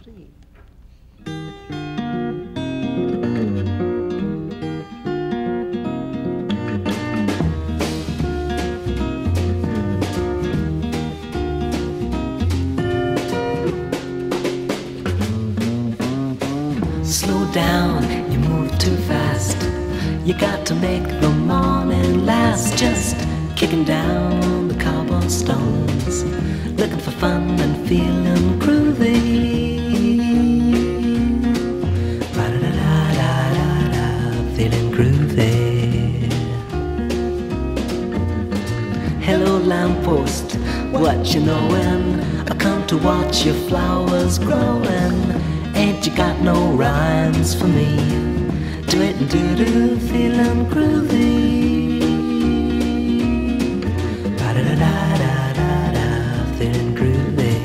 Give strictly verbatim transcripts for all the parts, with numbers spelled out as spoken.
three. Slow down, you move too fast. You got to make the morning last. Just kicking down the cobblestones, looking for fun and feeling groovy. Ba-da-da-da-da-da, feeling groovy. Hello lamppost, what you knowin'? I come to watch your flowers growin'. Ain't you got no rhymes for me? Do it and do-do, feeling groovy. Ba-da-da-da-da-da, feeling groovy.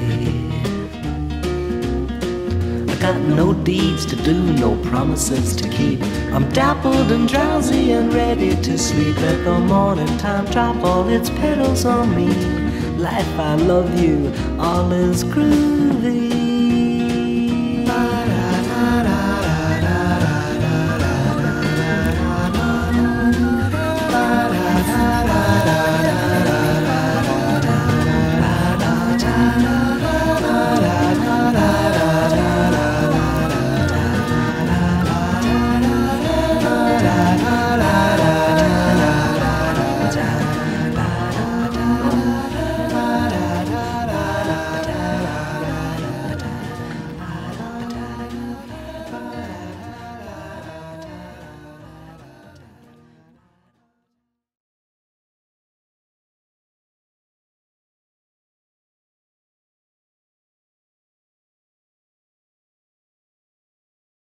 I got no deeds to do, no promises to keep. I'm dappled and drowsy and ready to sleep. Let the morning time drop all its petals on me. Life, I love you, all is groovy.